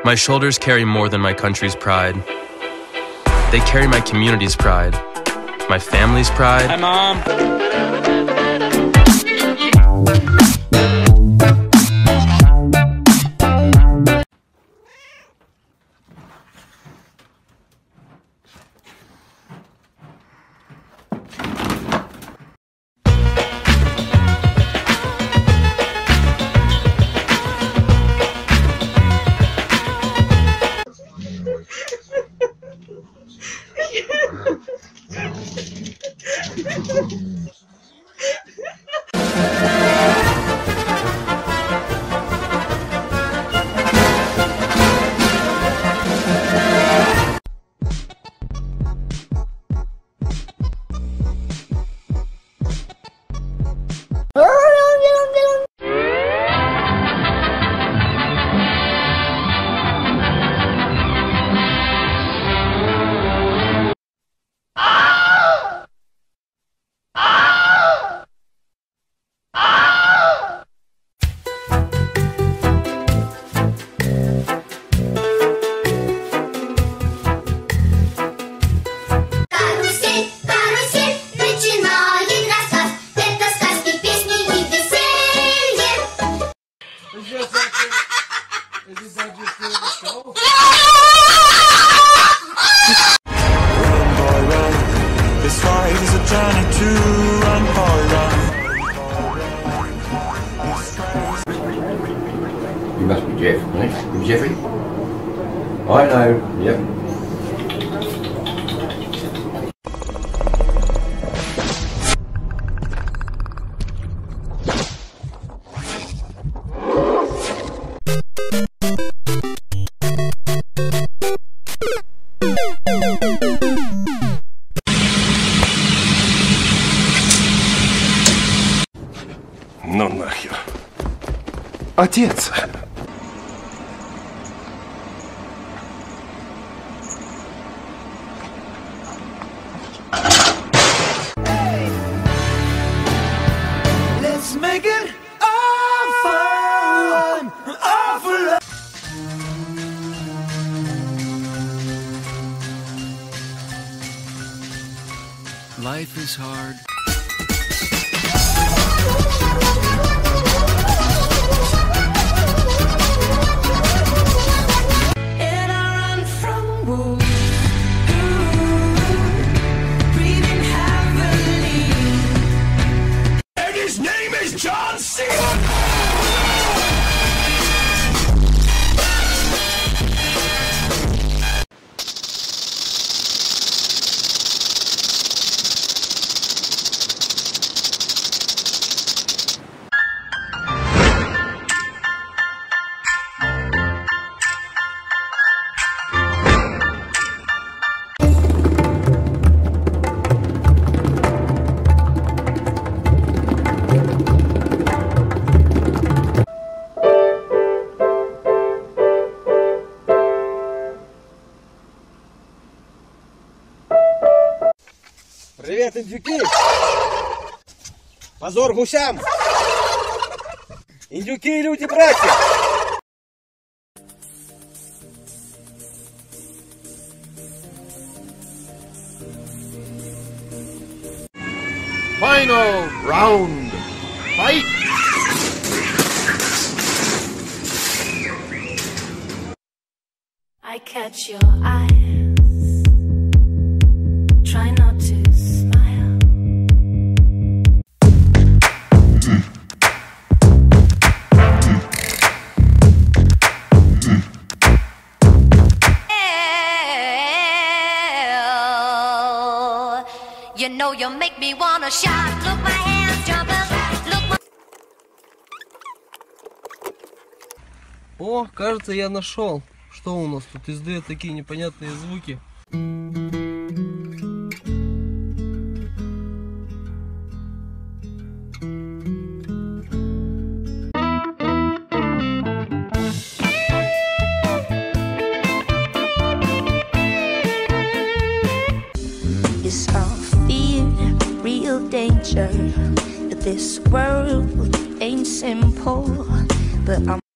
My shoulders carry more than my country's pride. They carry my community's pride, my family's pride. Hi, Mom. This life is a journey to run, boy, run. You must be Jeff, right? You Jeffrey? I know, yep. Ну нахер. Отец! Let's make it all fun, all for love. Life is hard. And I run from wolves, breathing heavily. And his name is John C. Привет, индюки! Позор гусям! Индюки и люди-братья! Final round. Fight! I catch your eyes. Try not to smile. You know you make me wanna shout. Look, my hands jumping. Look, my... О, кажется, я нашел. Что у нас тут издает такие непонятные звуки? It's all fear, real danger. This world ain't simple, but I'm